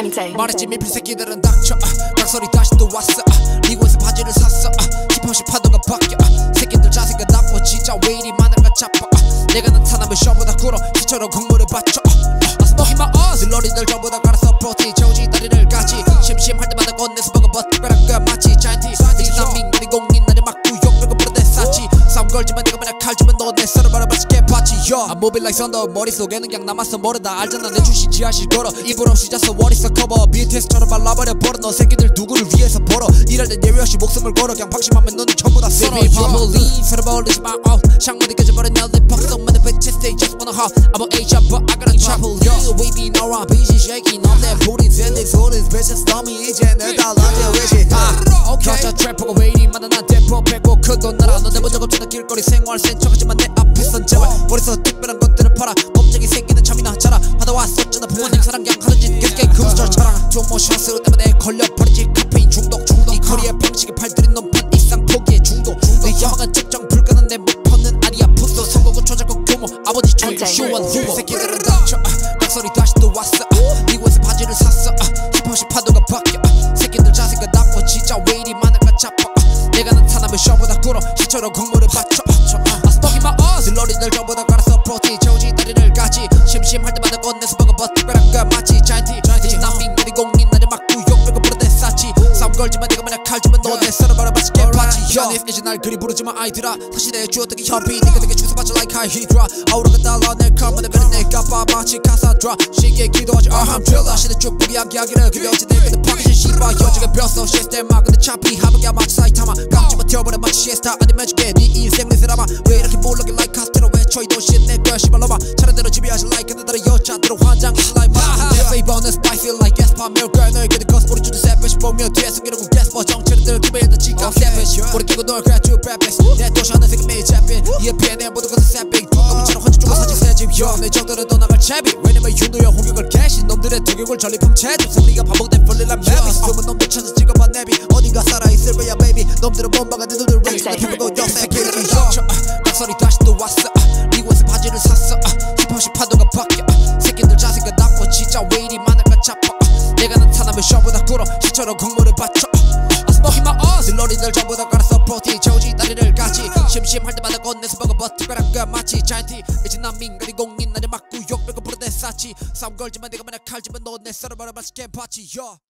말했지 밀필 새끼들은 닥쳐. 각설이 다시 또 왔어. 리고에서 바지를 샀어. 힙합시 파도가 바뀌어. 새끼들 자세가 나빠 진짜 왜 이리 많을까 잡아. 내가 나타나면 쇼보다 꿇어 시처럼 국물을 받쳐. I smoke in my ass. 들러리들 전부 다 갈아서 프로티 저지 다리를 까지. 심심할 때마다 꺼내서 먹어 버티거란 거야 마치 자이언티. 이제 난 민간이 공인 나를 막고 욕하고 부르대 쌌지. 싸움 걸지만 내가 맨날 칼지만 너 내 썰을 바로 맛있게 봤지. I'm moving like thunder. 머릿속에는 그냥 남았어 모르다 알잖아 내 출신 지하실 걸어. 입을 없이 잤어 what is a cover. BTS처럼 발라버려 버려. 너 새끼들 누구를 위해서 벌어. 일할 땐 예외 없이 목숨을 걸어. 그냥 방심하면 너는 전부 다 썰어. Baby 서로 벌리지 마 창문이 깨져버린 LA pop. So many bitches they just wanna hop. I'm an H but I gotta travel. We be no rap busy shaking on that booty. Then they told these bitches dummy 이제 내 달란데 왜지. 여자 트래퍼가 왜 이리 많아 난 대포 빼고 큰 돈 날아. 너 내본 적 없잖아 길거리 생활 센 척하지만 내 앞에선 제발 머릿속 특별한 것들을 팔아. 겁쟁이 새끼는 참이나 자라. 받아왔었잖아 부모님 사랑양 하는 짓 계속 금수저처럼 조모샷으로 때문에 걸려버리지. 카페인 중독 이 거리의 방식에 팔들인 놈판 이상 포기해 중독. 내 야망은 측정 불가능 내 목표는 아니야 푸소. 선거구 초작국 교모 아버지 초유 시원 후보. 새끼들은 닥쳐. 각설이 다시 또 왔어. 미국에서 바지를 샀어. 힙합시 파도가 바뀌어. 새끼들 자세가 나빠 진짜 왜 이리 많을까 잡아. 내가 나타나면 쇼보다 꿇어 시처럼 국물을 받쳐. I smoke in my ass. 들러리들 전부 다 갈아서 프로티 저지 다리를 까지. 심심할 때마다 꺼내서 먹어 버티거란 거야 마치 자이언티. 이제 난 민간이 공인 나를 막고 욕하고 부르대 쌌지. 싸움 걸지만 내가 맨날 칼지만 너 내 썰을 바로 맛있게 봤지. 이제 날 그리 부르지만 아이들아 사실 내 주었던 게 협의. 네가 내게 주워받쳐 like high hydra. 아우라가 달라 내 컴만을 그래 내가 봐봐 마치 카사드라. 시기에 기도하지 alhamdulillah. 시대 쭉 포기하기를 그게 어찌 내 근데 파기신 씨발 여지가 벼서 시스템아. 근데 차피 하복이야 마치 사이타마. 깜찍만 튀어버려 마치 시에스타 아니면 해줄게 네 인생 내 드라마. 왜 이렇게 몰락이 like 카스테로 외쳐 이 도시에 내 거야 씨발 놈아. 차례대로 지배하지 like 근데 다른 여자들은 환장이 like 내 페이버는 spicy like gaspa 밀 girl 너에게는 거스 우리 주도 savage 보며 뒤에 숨기려고 gaspa 정체를 기회에도 지각 savage. 우리 끼고 널 그래 쭉 rappers 내 도시 하는 새끼 매일 잡힌 이에 피해 내 모든 것은 savage. 두꺼비처럼 혼자 죽어 사진 새집 내 적들은 떠나갈 채비. 왜냐면 윤도형 홍역을 캐신 놈들의 두격을 전리품 체집. 승리가 반복된 풀릴란 맵이 숨은 놈들 찾아 찍어봐 내비. 어딘가 살아있을 거야 baby. 놈들은 몸박아 내 눈을 레이스 내 피부고 역새끼를 쳐. 각설이 다시 또 왔어. 미국에서 바지를 샀어. 힙합시 파도가 바뀌어. 새끼들 자세가 나빠 진짜 왜 이리 많을까 잡아. 내가 나타나면 쇼보다 꿇어 시처럼 국물을 받쳐. I smoke in my ass. 들러리들 전부 다 갈아서 프로티 저지 다리를 까지. 심심할 때마다 꺼내서 먹어 버티거란 거야 마치 자이언티. 이제 난 민간이 공인 나를 막고 욕하고 부르대 쌌지. 싸움 걸지만 내가 맨날 칼지만 너 내 썰을 바로 맛있게 봤지.